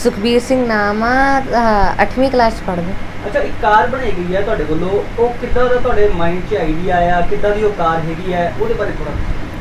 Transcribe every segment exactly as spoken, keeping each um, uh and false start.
सुखबीर सिंह नाम आ, अठवीं क्लास पढ़दे। अच्छा, एक कार बनाई गई है तुहाडे वल्लों, ਉਹ ਕਿੱਦਾਂ ਦਾ ਤੁਹਾਡੇ ਮਾਈਂਡ 'ਚ ਆਈਡੀਆ ਆਇਆ, ਕਿੱਦਾਂ ਦੀ ਉਹ ਕਾਰ ਹੈਗੀ ਹੈ, ਉਹਦੇ ਬਾਰੇ ਥੋੜਾ।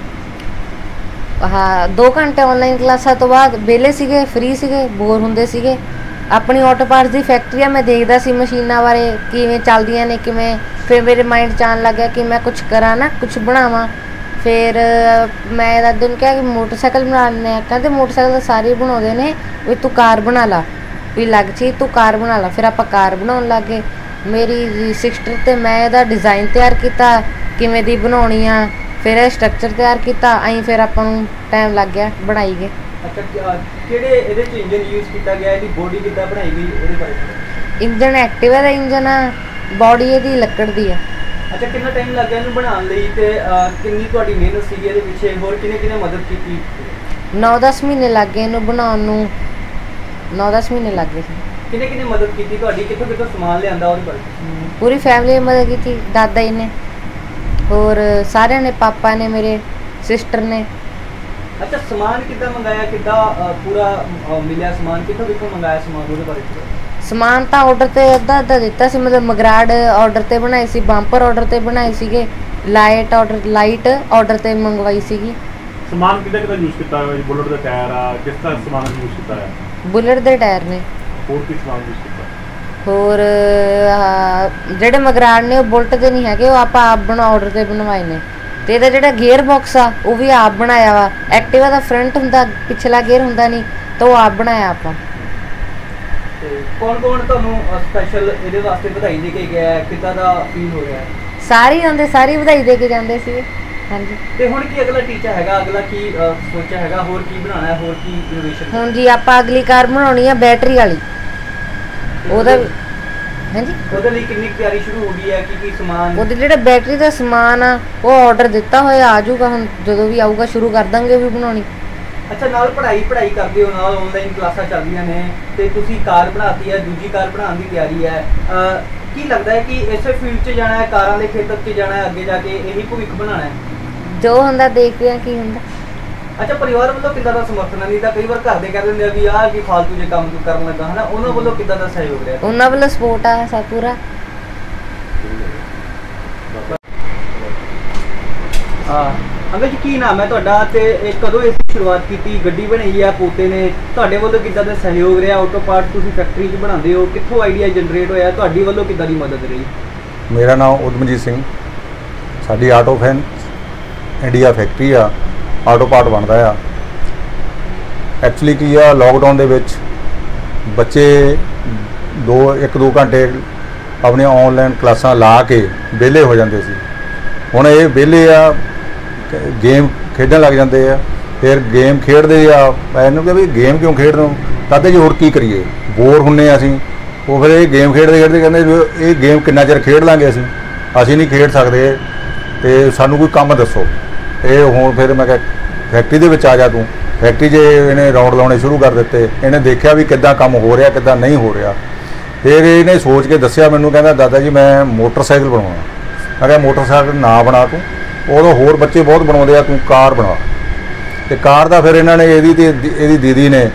हाँ, दो घंटे ऑनलाइन क्लासा तो बाद वेले सीगे, फ्री सीगे, बोर हुंदे सीगे। अपनी ऑटो पार्ट्स की फैक्ट्री मैं देखदा सी मशीनां बारे किवें चलदियां ने किवें। फिर मेरे माइंड च आन लग गया कि मैं कुछ करा ना, कुछ बनावा। फिर मैं दादू नूं कहा कि मोटरसाइकिल बना लैने, कहते मोटरसाइकिल तो सारे बनाउंदे ने, भी तू कार बना ला, भी लग ची तू कार बना ला। फिर आपां कार बनाउण लग गए। मेरी सिस्टर ते मैं इहदा डिज़ाइन तैयार कीता किवें दी बनाउणी आ, फिर स्ट्रक्चर तैयार किया। अं फिर आपां नूं टाइम लग गया, बनाई गए। अच्छा, किहड़े इहदे च इंजन यूज़ किया गया, इहदी बॉडी किद्दां बनाई गई, इहदे बारे। इंजन एक्टिवा दा इंजन आ, बॉडी इहदी लक्कड़ दी आ। अच्छा, कितना टाइम लग गया इहनूं बनाउण लई ते किन्नी तुहाडी मेहनत सीगी इहदे पिछे, होर किहने किहने मदद कीती? नौ दस महीने लग गए इहनूं बनाउण नूं, नौ दस महीने लग गए। किहने किहने मदद कीती तुहाडी, कित्थों कित्थों समान लिआंदा ਉਹਦੇ ਬਾਰੇ? पूरी फैमिली ने मदद की, दादा जी ने और सारे ने, पापा ने, मेरे सिस्टर ने। अच्छा, समान किद्दां मंगाया, किद्दां पूरा मिलिया समान, कित्थों कित्थों मंगाया समान, ਉਹਦੇ ਬਾਰੇ? समान तो ऑर्डर ते अद्धा अद्धा दिता सी, मतलब मगराड़ ऑर्डर ते बनाई सी, बंपर ऑर्डर ते बनाई सीगे, लाइट ऑर्डर लाइट ऑर्डर ते मंगवाई सीगी। समान किद्दां किद्दां यूज़ कीता है? बुलेट दा टायर आ, किस तरह समान यूज़ कीता है? बुलेट दे टायर ने। होर की समान यूज़ कीता? होर ਜਿਹੜੇ ਮਗਰਾੜ ਨੇ ਉਹ ਬੁਲਟ ਦੇ ਨਹੀਂ ਹੈਗੇ, ਉਹ ਆਪਾਂ ਆਪ ਬਣਾ ਆਰਡਰ ਤੇ ਬਣਵਾਏ ਨੇ। ਤੇ ਇਹਦਾ ਜਿਹੜਾ ਗੇਅਰ ਬਾਕਸ ਆ ਉਹ ਵੀ ਆਪ ਬਣਾਇਆ ਵਾ। ਐਕਟਿਵਾ ਦਾ ਫਰੰਟ ਹੁੰਦਾ, ਪਿਛਲਾ ਗੇਅਰ ਹੁੰਦਾ ਨਹੀਂ, ਤਾਂ ਉਹ ਆਪ ਬਣਾਇਆ ਆਪਾਂ। ਤੇ ਕੌਣ ਕੌਣ ਤੁਹਾਨੂੰ ਸਪੈਸ਼ਲ ਇਹਦੇ ਵਾਸਤੇ ਵਧਾਈ ਦੇ ਕੇ ਗਿਆ, ਕਿੱਦਾਂ ਦਾ ਫੀਲ ਹੋ ਰਿਹਾ? ਸਾਰੇ ਆਉਂਦੇ, ਸਾਰੀ ਵਧਾਈ ਦੇ ਕੇ ਜਾਂਦੇ ਸੀ। ਹਾਂਜੀ। ਤੇ ਹੁਣ ਕੀ ਅਗਲਾ ਟੀਚਾ ਹੈਗਾ, ਅਗਲਾ ਕੀ ਸੋਚਿਆ ਹੈਗਾ, ਹੋਰ ਕੀ ਬਣਾਉਣਾ ਹੈ, ਹੋਰ ਕੀ ਇਨੋਵੇਸ਼ਨ? ਹੁਣ ਜੀ ਆਪਾਂ ਅਗਲੀ ਕਾਰ ਬਣਾਉਣੀ ਆ ਬੈਟਰੀ ਵਾਲੀ। ਉਹਦਾ ਹਾਂਜੀ, ਉਹਦੇ ਲਈ ਕਿੰਨੀ ਤਿਆਰੀ ਸ਼ੁਰੂ ਹੋ ਗਈ ਹੈ, ਕੀ ਕੀ ਸਮਾਨ? ਉਹਦੇ ਜਿਹੜਾ ਬੈਟਰੀ ਦਾ ਸਮਾਨ ਆ ਉਹ ਆਰਡਰ ਦਿੱਤਾ ਹੋਇਆ, ਆ ਜਾਊਗਾ ਹੁਣ ਜਦੋਂ ਵੀ ਆਊਗਾ ਸ਼ੁਰੂ ਕਰ ਦਾਂਗੇ ਵੀ ਬਣਾਉਣੀ। ਅੱਛਾ, ਨਾਲ ਪੜ੍ਹਾਈ ਪੜ੍ਹਾਈ ਕਰਦੇ ਹੋ, ਨਾਲ ਆਨਲਾਈਨ ਕਲਾਸਾਂ ਚੱਲਦੀਆਂ ਨੇ, ਤੇ ਤੁਸੀਂ ਕਾਰ ਬਣਾਤੀ ਹੈ, ਦੂਜੀ ਕਾਰ ਬਣਾਉਣ ਦੀ ਤਿਆਰੀ ਹੈ। ਕੀ ਲੱਗਦਾ ਹੈ ਕਿ ਇਸੇ ਫੀਲਡ 'ਚ ਜਾਣਾ ਹੈ, ਕਾਰਾਂ ਦੇ ਖੇਤਰ 'ਚ ਜਾਣਾ ਹੈ, ਅੱਗੇ ਜਾ ਕੇ ਇਹੀ ਭਵਿੱਖ ਬਣਾਉਣਾ ਹੈ? ਜੋ ਹੁੰਦਾ ਦੇਖਦੇ ਆ ਕੀ ਹੁੰਦਾ। ਅੱਛਾ, ਪਰਿਵਾਰ ਵੱਲੋਂ ਕਿੱਦਾਂ ਦਾ ਸਮਰਥਨ ਹੈ? ਨਹੀਂ ਤਾਂ ਕਈ ਵਾਰ ਘਰ ਦੇ ਕਹਿ ਦਿੰਦੇ ਆ ਵੀ ਆਹ ਕੀ ਫਾਲਤੂ ਜੇ ਕੰਮ ਕਰਨ ਲੱਗਾ, ਹਨਾ, ਉਹਨਾਂ ਵੱਲੋਂ ਕਿੱਦਾਂ ਦਾ ਸਹਿਯੋਗ ਰਿਹਾ? ਉਹਨਾਂ ਵੱਲੋਂ ਸਪੋਰਟ ਆ ਸਭ ਪੂਰਾ। ਹਾਂ ਅੰਕਲ ਜੀ, ਕੀ ਨਾਮ ਹੈ ਤੁਹਾਡਾ ਤੇ ਇਹ ਕਦੋਂ ਇਸ ਦੀ ਸ਼ੁਰੂਆਤ ਕੀਤੀ? ਗੱਡੀ ਬਣਾਈ ਆ ਪੋਤੇ ਨੇ, ਤੁਹਾਡੇ ਵੱਲੋਂ ਕਿੱਦਾਂ ਦਾ ਸਹਿਯੋਗ ਰਿਹਾ? ਆਟੋ ਪਾਰਟ ਤੁਸੀਂ ਫੈਕਟਰੀ 'ਚ ਬਣਾਉਂਦੇ ਹੋ, ਕਿੱਥੋਂ ਆਈਡੀਆ ਜਨਰੇਟ ਹੋਇਆ, ਤੁਹਾਡੀ ਵੱਲੋਂ ਕਿੱਦਾਂ ਦੀ ਮਦਦ ਰਹੀ? ਮੇਰਾ ਨਾਮ ਉਦਮਜੀਤ ਸਿੰਘ, ਸਾਡੀ ਆਟੋ ਫੈਨ ਇੰਡੀਆ ਫੈਕਟਰੀ ਆ, ਆਟੋ ਪਾਰਟ ਬਣਦਾ ਆ। ਐਕਚੁਅਲੀ ਕੀ ਆ, ਲੋਕਡਾਊਨ ਦੇ ਵਿੱਚ ਬੱਚੇ ਦੋ ਇੱਕ ਦੋ ਘੰਟੇ ਆਪਣੀਆਂ ਆਨਲਾਈਨ ਕਲਾਸਾਂ ਲਾ ਕੇ ਵਿਹਲੇ ਹੋ ਜਾਂਦੇ ਸੀ। ਹੁਣ ਇਹ ਵਿਹਲੇ ਆ, ਗੇਮ ਖੇਡਣ ਲੱਗ ਜਾਂਦੇ ਆ। ਫਿਰ ਗੇਮ ਖੇਡਦੇ ਆ, ਇਹਨੂੰ ਕਿ ਵੀ ਗੇਮ ਕਿਉਂ ਖੇਡਦੇ ਹੋ? ਕਹਿੰਦੇ ਜੀ ਹੋਰ ਕੀ ਕਰੀਏ, ਬੋਰ ਹੁੰਨੇ ਆ ਅਸੀਂ। ਉਹ ਫਿਰ ਇਹ ਗੇਮ ਖੇਡਦੇ ਖੇਡਦੇ ਕਹਿੰਦੇ ਇਹ ਗੇਮ ਕਿੰਨਾ ਚਿਰ ਖੇਡ ਲਾਂਗੇ ਅਸੀਂ ਅਸੀਂ ਨਹੀਂ ਖੇਡ ਸਕਦੇ, ਅਤੇ ਸਾਨੂੰ ਕੋਈ ਕੰਮ ਦੱਸੋ। ਇਹ ਹੁਣ ਫਿਰ ਮੈਂ ਕਿਹਾ ਫੈਕਟਰੀ ਦੇ ਵਿੱਚ ਆ ਜਾ ਤੂੰ। ਫੈਕਟਰੀ 'ਚ ਇਹਨੇ ਰਾਊਂਡ ਲਾਉਣੇ ਸ਼ੁਰੂ ਕਰ ਦਿੱਤੇ। ਇਹਨੇ ਦੇਖਿਆ ਵੀ ਕਿੱਦਾਂ ਕੰਮ ਹੋ ਰਿਹਾ, ਕਿੱਦਾਂ ਨਹੀਂ ਹੋ ਰਿਹਾ। ਫਿਰ ਇਹਨੇ ਸੋਚ ਕੇ ਦੱਸਿਆ ਮੈਨੂੰ, ਕਹਿੰਦਾ ਦਾਦਾ ਜੀ ਮੈਂ ਮੋਟਰਸਾਈਕਲ ਬਣਾਉਣਾ। ਮੈਂ ਕਿਹਾ ਮੋਟਰਸਾਈਕਲ ਨਾ ਬਣਾ ਤੂੰ, ਉਦੋਂ ਹੋਰ ਬੱਚੇ ਬਹੁਤ ਬਣਾਉਂਦੇ ਆ, ਤੂੰ ਕਾਰ ਬਣਾ। ਅਤੇ ਕਾਰ ਦਾ ਫਿਰ ਇਹਨਾਂ ਨੇ ਇਹਦੀ ਅਤੇ ਇਹਦੀ ਦੀਦੀ ਨੇ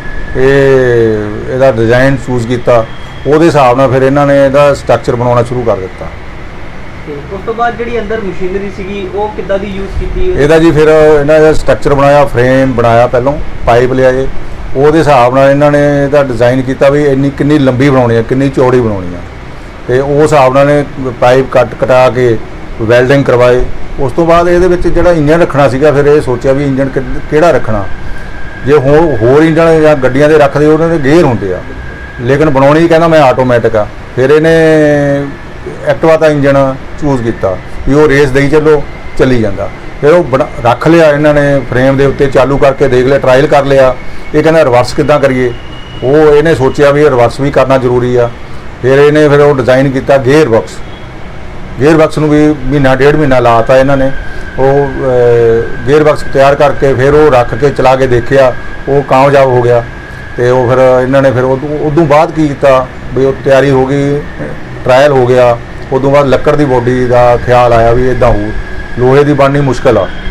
ਇਹ ਇਹਦਾ ਡਿਜ਼ਾਈਨ ਚੂਜ਼ ਕੀਤਾ। ਉਹਦੇ ਹਿਸਾਬ ਨਾਲ ਫਿਰ ਇਹਨਾਂ ਨੇ ਇਹਦਾ ਸਟਰਕਚਰ ਬਣਾਉਣਾ ਸ਼ੁਰੂ ਕਰ ਦਿੱਤਾ। ਉਸ ਤੋਂ ਬਾਅਦ ਜਿਹੜੀ ਅੰਦਰ ਮਸ਼ੀਨਰੀ ਸੀਗੀ ਉਹ ਕਿੱਦਾਂ ਦੀ ਯੂਜ਼ ਕੀਤੀ? ਇਹਦਾ ਜੀ ਫਿਰ ਇਹਨਾਂ ਦਾ ਸਟਰਕਚਰ ਬਣਾਇਆ, ਫਰੇਮ ਬਣਾਇਆ, ਪਹਿਲਾਂ ਪਾਈਪ ਲਿਆਏ, ਉਹਦੇ ਹਿਸਾਬ ਨਾਲ ਇਹਨਾਂ ਨੇ ਇਹਦਾ ਡਿਜ਼ਾਈਨ ਕੀਤਾ ਵੀ ਇੰਨੀ ਕਿੰਨੀ ਲੰਬੀ ਬਣਾਉਣੀ ਆ, ਕਿੰਨੀ ਚੌੜੀ ਬਣਾਉਣੀ ਆ, ਅਤੇ ਉਸ ਹਿਸਾਬ ਨਾਲ ਨੇ ਪਾਈਪ ਕੱਟ ਕਟਾ ਕੇ ਵੈਲਡਿੰਗ ਕਰਵਾਏ। ਉਸ ਤੋਂ ਬਾਅਦ ਇਹਦੇ ਵਿੱਚ ਜਿਹੜਾ ਇੰਜਣ ਰੱਖਣਾ ਸੀਗਾ, ਫਿਰ ਇਹ ਸੋਚਿਆ ਵੀ ਇੰਜਣ ਕਿਹੜਾ ਰੱਖਣਾ। ਜੇ ਹੋਰ ਹੋਰ ਇੰਜਣ ਜਾਂ ਗੱਡੀਆਂ ਦੇ ਰੱਖਦੇ ਉਹਨਾਂ ਦੇ ਗੇਅਰ ਹੁੰਦੇ ਆ, ਲੇਕਿਨ ਬਣਾਉਣੀ ਕਹਿੰਦਾ ਮੈਂ ਆਟੋਮੈਟਿਕ ਆ। ਫਿਰ ਇਹਨੇ ਐਕਟਿਵਾ ਦਾ ਇੰਜਣ ਚੂਜ਼ ਕੀਤਾ ਵੀ ਉਹ ਰੇਸ ਦੇਈ ਚੱਲੋ, ਚੱਲੀ ਜਾਂਦਾ। ਫਿਰ ਉਹ ਬਣਾ ਰੱਖ ਲਿਆ ਇਹਨਾਂ ਨੇ ਫਰੇਮ ਦੇ ਉੱਤੇ, ਚਾਲੂ ਕਰਕੇ ਦੇਖ ਲਿਆ, ਟਰਾਇਲ ਕਰ ਲਿਆ। ਇਹ ਕਹਿੰਦਾ ਰਿਵਰਸ ਕਿੱਦਾਂ ਕਰੀਏ, ਉਹ ਇਹਨੇ ਸੋਚਿਆ ਵੀ ਰਿਵਰਸ ਵੀ ਕਰਨਾ ਜ਼ਰੂਰੀ ਆ। ਫਿਰ ਇਹਨੇ ਫਿਰ ਉਹ ਡਿਜ਼ਾਈਨ ਕੀਤਾ ਗੇਅਰ ਬਾਕਸ। ਗੇਅਰ ਬਾਕਸ ਨੂੰ ਵੀ ਮਹੀਨਾ ਡੇਢ ਮਹੀਨਾ ਲਾਤਾ ਇਹਨਾਂ ਨੇ। ਉਹ ਗੇਅਰ ਬਾਕਸ ਤਿਆਰ ਕਰਕੇ ਫਿਰ ਉਹ ਰੱਖ ਕੇ ਚਲਾ ਕੇ ਦੇਖਿਆ, ਉਹ ਕਾਮਯਾਬ ਹੋ ਗਿਆ। ਅਤੇ ਉਹ ਫਿਰ ਇਹਨਾਂ ਨੇ ਫਿਰ ਉਦੋਂ ਉਦੋਂ ਬਾਅਦ ਕੀ ਕੀਤਾ ਵੀ ਉਹ ਤਿਆਰੀ ਹੋ ਗਈ, ਟਰਾਇਲ ਹੋ ਗਿਆ। ਉਦੋਂ ਬਾਅਦ ਲੱਕੜ ਦੀ ਬੋਡੀ ਦਾ ਖਿਆਲ ਆਇਆ ਵੀ ਇੱਦਾਂ ਹੋ, ਲੋਹੇ ਦੀ ਬਣਨੀ ਮੁਸ਼ਕਿਲ ਆ।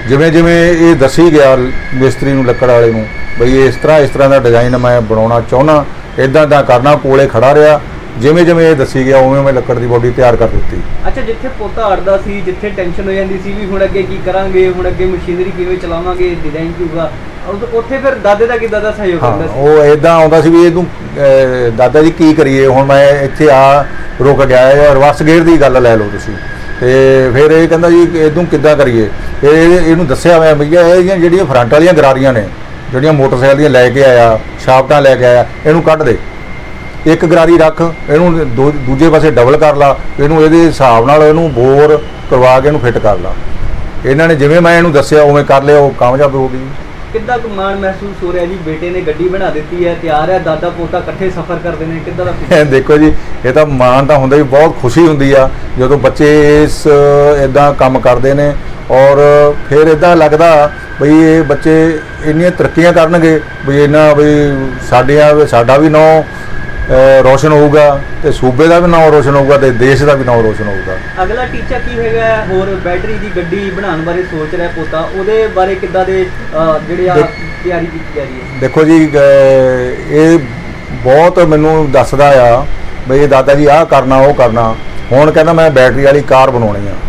ਜਿਵੇਂ ਜਿਵੇਂ ਇਹ ਦੱਸੀ ਗਿਆ ਮਿਸਤਰੀ ਨੂੰ, ਲੱਕੜ ਵਾਲੇ ਨੂੰ, ਬਈ ਇਸ ਤਰ੍ਹਾਂ ਇਸ ਤਰ੍ਹਾਂ ਦਾ ਡਿਜ਼ਾਈਨ ਮੈਂ ਬਣਾਉਣਾ ਚਾਹੁੰਦਾ, ਇੱਦਾਂ ਇੱਦਾਂ ਕਰਨਾ, ਕੋਲੇ ਖੜਾ ਰਿਹਾ। ਜਿਵੇਂ ਜਿਵੇਂ ਇਹ ਦੱਸੀ ਗਿਆ ਉਵੇਂ ਮੈਂ ਲੱਕੜ ਦੀ ਬੋਡੀ ਤਿਆਰ ਕਰ ਦਿੱਤੀ। ਅੱਛਾ, ਜਿੱਥੇ ਪੋਤਾ ਅੜਦਾ ਸੀ, ਜਿੱਥੇ ਟੈਨਸ਼ਨ ਹੋ ਜਾਂਦੀ ਸੀ ਵੀ ਹੁਣ ਅੱਗੇ ਕੀ ਕਰਾਂਗੇ, ਹੁਣ ਅੱਗੇ ਮਸ਼ੀਨਰੀ ਕਿਵੇਂ ਚਲਾਵਾਂਗੇ, ਡਿਜ਼ਾਈਨ ਕੀ ਹੋਊਗਾ, ਉਦ- ਉੱਥੇ ਫਿਰ ਦਾਦੇ ਦਾ ਕਿੱਦਾਂ ਦਾ ਸਹਿਯੋਗ ਹਾਂ, ਹੁੰਦਾ ਸੀ? ਉਹ ਇਦਾਂ ਆਉਂਦਾ ਸੀ ਵੀ ਇਹਨੂੰ ਅਹ, ਦਾਦਾ ਜੀ ਕੀ ਕਰੀਏ, ਹੁਣ ਮੈਂ ਇੱਥੇ ਆ ਰੁਕ ਗਿਆ ਹੈ, ਰਿਵਰਸ ਗੇਅਰ ਦੀ ਗੱਲ ਲੈ ਲਓ ਤੁਸੀਂ। ਤੇ ਫਿਰ ਇਹ ਕਹਿੰਦਾ ਜੀ ਇਹਨੂੰ ਕਿੱਦਾਂ ਕਰੀਏ। ਫਿਰ ਇਹ ਇਹਨੂੰ ਦੱਸਿਆ ਮੈਂ ਭਈਆ ਇਹ ਜਿਹੜੀਆਂ ਫਰੰਟ ਵਾਲੀਆਂ ਗਰਾਰੀਆਂ ਨੇ, ਜਿਹੜੀਆਂ ਮੋਟਰਸਾਈਕਲ ਦੀਆਂ ਲੈ ਕੇ ਆਇਆ, ਸ਼ਾਫਟਾਂ ਲੈ ਕੇ ਆਇਆ, ਇਹਨੂੰ ਕੱਢ ਦੇ, ਇੱਕ ਗਰਾਰੀ ਰੱਖ, ਇਹਨੂੰ ਦੂ ਦੂਜੇ ਪਾਸੇ ਡਬਲ ਕਰ ਲਾ, ਇਹਨੂੰ ਇਹਦੇ ਹਿਸਾਬ ਨਾਲ ਇਹਨੂੰ ਬੋਰ ਕਰਵਾ ਕੇ ਇਹਨੂੰ ਫਿੱਟ ਕਰ ਲਾ। ਇਹਨਾਂ ਨੇ ਜਿਵੇਂ ਮੈਂ ਇਹਨੂੰ ਦੱਸਿਆ ਉਵੇਂ ਕਰ ਲਿਆ, ਉਹ ਕਾਮਯਾਬ ਹੋ ਗਈ। ਕਿੱਦਾਂ ਕੁ ਮਾਣ ਮਹਿਸੂਸ ਹੋ ਰਿਹਾ ਜੀ, ਬੇਟੇ ਨੇ ਗੱਡੀ ਬਣਾ ਦਿੱਤੀ ਹੈ, ਤਿਆਰ ਹੈ, ਦਾਦਾ ਪੋਤਾ ਇਕੱਠੇ ਸਫ਼ਰ ਕਰਦੇ ਨੇ, ਕਿੱਦਾਂ ਦਾ feel? ਦੇਖੋ ਜੀ, ਇਹ ਤਾਂ ਮਾਣ ਤਾਂ ਹੁੰਦਾ ਹੀ, ਬਹੁਤ ਖੁਸ਼ੀ ਹੁੰਦੀ ਆ ਜਦੋਂ ਬੱਚੇ ਇਸ ਇਦਾਂ ਕੰਮ ਕਰਦੇ ਨੇ। ਔਰ ਫਿਰ ਇਦਾਂ ਲੱਗਦਾ ਬਈ ਇਹ ਬੱਚੇ ਇੰਨੀਆਂ ਤਰੱਕੀਆਂ ਕਰਨਗੇ, ਵੀ ਇਹਨਾਂ ਵੀ ਸਾਡੀਆਂ ਸਾਡਾ ਵੀ ਨਾਂ ਰੋਸ਼ਨ ਹੋਊਗਾ, ਤੇ ਸੂਬੇ ਦਾ ਵੀ ਨਾਂ ਰੋਸ਼ਨ ਹੋਊਗਾ, ਤੇ ਦੇਸ਼ ਦਾ ਵੀ ਨਾਂ ਰੋਸ਼ਨ ਹੋਊਗਾ। ਅਗਲਾ ਟੀਚਾ ਕੀ ਹੈਗਾ ਹੋਰ? ਬੈਟਰੀ ਦੀ ਗੱਡੀ ਬਣਾਉਣ ਬਾਰੇ ਸੋਚ ਰਿਹਾ ਪੋਤਾ, ਉਹਦੇ ਬਾਰੇ ਕਿੱਦਾਂ ਦੇ ਅਹ, ਜਿਹੜੇ ਆ ਤਿਆਰੀ ਕੀਤੀ ਜਾ ਰਹੀ ਹੈ? ਦੇਖੋ ਜੀ, ਅਹ, ਇਹ ਬਹੁਤ ਮੈਨੂੰ ਦੱਸਦਾ ਆ ਬਈ ਦਾਦਾ ਜੀ ਆਹ ਕਰਨਾ ਉਹ ਕਰਨਾ। ਹੁਣ ਕਹਿੰਦਾ ਮੈਂ ਬੈਟਰੀ ਵਾਲੀ ਕਾਰ ਬਣਾਉਣੀ ਆ।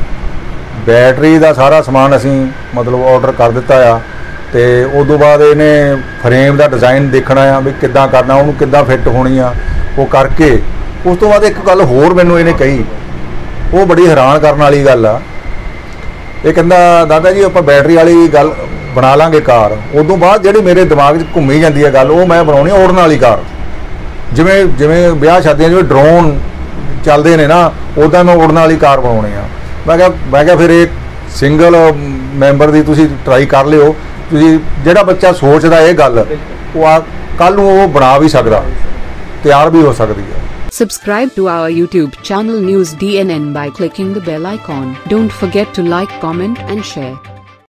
ਬੈਟਰੀ ਦਾ ਸਾਰਾ ਸਮਾਨ ਅਸੀਂ ਮਤਲਬ ਆਰਡਰ ਕਰ ਦਿੱਤਾ ਆ, ਤੇ ਉਸ ਤੋਂ ਬਾਅਦ ਇਹਨੇ ਫਰੇਮ ਦਾ ਡਿਜ਼ਾਈਨ ਦੇਖਣਾ ਆ ਵੀ ਕਿੱਦਾਂ ਕਰਨਾ, ਉਹਨੂੰ ਕਿੱਦਾਂ ਫਿੱਟ ਹੋਣੀ ਆ, ਉਹ ਕਰਕੇ ਉਸ ਤੋਂ ਬਾਅਦ ਇੱਕ ਗੱਲ ਹੋਰ ਮੈਨੂੰ ਇਹਨੇ ਕਹੀ, ਉਹ ਬੜੀ ਹੈਰਾਨ ਕਰਨ ਵਾਲੀ ਗੱਲ ਆ। ਇਹ ਕਹਿੰਦਾ ਦਾਦਾ ਜੀ ਆਪਾਂ ਬੈਟਰੀ ਵਾਲੀ ਗੱਲ ਬਣਾ ਲਾਂਗੇ ਕਾਰ, ਉਸ ਤੋਂ ਬਾਅਦ ਜਿਹੜੀ ਮੇਰੇ ਦਿਮਾਗ 'ਚ ਘੁੰਮੀ ਜਾਂਦੀ ਹੈ ਗੱਲ, ਉਹ ਮੈਂ ਬਣਾਉਣੀ ਉੜਨ ਵਾਲੀ ਕਾਰ। ਜਿਵੇਂ ਜਿਵੇਂ ਵਿਆਹ ਸ਼ਾਦੀਆਂ ਜਿਵੇਂ ਡਰੋਨ ਚੱਲਦੇ ਨੇ ਨਾ, ਉੱਦਾਂ ਮੈਂ ਉੜਨ ਵਾਲੀ ਕਾਰ ਬਣਾਉਣੀ ਆ। ਮੈਂ ਕਿਹਾ ਮੈਂ ਕਿਹਾ ਫਿਰ ਇਹ ਸਿੰਗਲ ਮੈਂਬਰ ਦੀ ਤੁਸੀਂ ਟਰਾਈ ਕਰ ਲਿਓ, ਤੁਸੀਂ ਜਿਹੜਾ ਬੱਚਾ ਸੋਚਦਾ ਇਹ ਗੱਲ, ਉਹ ਆ ਕੱਲ ਨੂੰ ਉਹ ਬਣਾ ਵੀ ਸਕਦਾ, ਤਿਆਰ ਵੀ ਹੋ ਸਕਦੀ ਹੈ। Subscribe to our YouTube channel News D N N by clicking the bell icon. Don't forget to like, comment and share.